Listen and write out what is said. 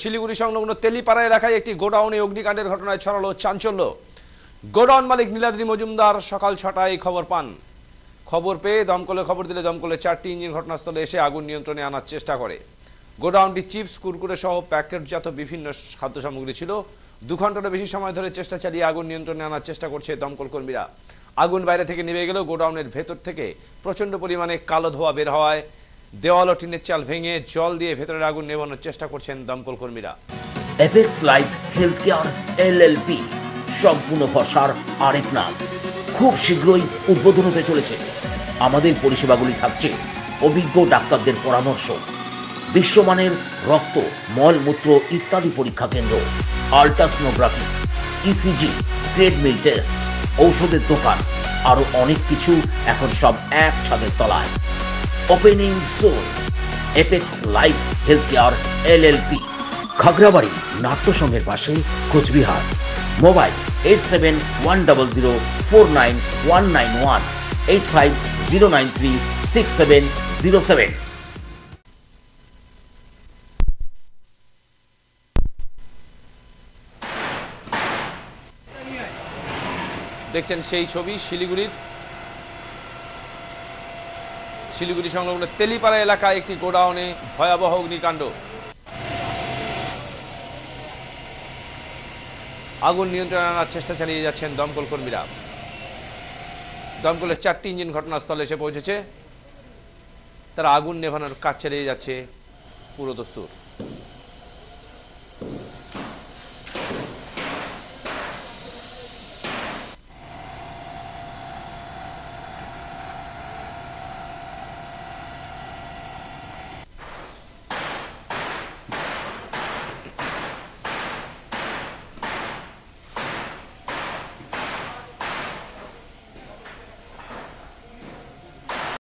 শিলিগুড়ি সংলগ্ন তেলিপাড়া এলাকায় একটি গোডাউনে অগ্নিকাণ্ডের ঘটনায় ছড়ালো চাঞ্চল্য। গোডাউন মালিক নীলাদ্রি মজুমদার সকাল 6টায় খবর পান। খবর পেয়ে দমকলে খবর দিলে দমকলের 4টি ইঞ্জিন ঘটনাস্থলে এসে আগুন নিয়ন্ত্রণে আনার চেষ্টা করে। গোডাউনটি চিপস, কুরকুরে সহ প্যাকেটজাত বিভিন্ন খাদ্য সামগ্রী ছিল। 2 ঘন্টারও বেশি সময় ধরে চেষ্টা চালিয়ে আগুন নিয়ন্ত্রণে আনার চেষ্টা করছে দমকল কর্মীরা। আগুন বাইরে থেকে নিভে গেলেও গোডাউনের ভেতর থেকে প্রচণ্ড পরিমাণে কালো ধোঁয়া বের হওয়ায় দেওয়াল ও টিনের চাল ভেঙে জল দিয়ে ভেতরের আগুন নেভানোর চেষ্টা করছেন দমকল কর্মীরা। Apex Life Health Care LLP সম্পূর্ণ ভরসার আরেক নাম। খুব শীঘ্রই উদ্বোধন হতে চলেছে। আমাদের পরিষেবাগুলি থাকছে অভিজ্ঞ ডাক্তারদের পরামর্শ, বিশ্বমানের রক্ত, মলমূত্র ইত্যাদি পরীক্ষা কেন্দ্র, আল্ট্রাসোনোগ্রাফি, ইসিজি, ট্রেডমিল টেস্ট, ঔষধের দোকান, আরো অনেক কিছু এখন সব এক ছাদের তলায়। Opening soon. Apex Life Health Care LLP, Khagrabari নাট্য সংঘের পাশে, কোচবিহার। মোবাইল 8710049191 8509367007। দেখছেন সেই ছবি শিলিগুড়ি সংলগ্ন তেলিপাড়া এলাকায় একটি গোডাউনে ভয়াবহ অগ্নিকাণ্ড। আগুন নিয়ন্ত্রণে আনার চেষ্টা চালিয়ে যাচ্ছেন দমকল কর্মীরা। দমকলের 4টি ইঞ্জিন ঘটনাস্থলে এসে পৌঁছেছে। তারা আগুন নেভানোর কাজ চালিয়ে যাচ্ছে পুরোদস্তুর।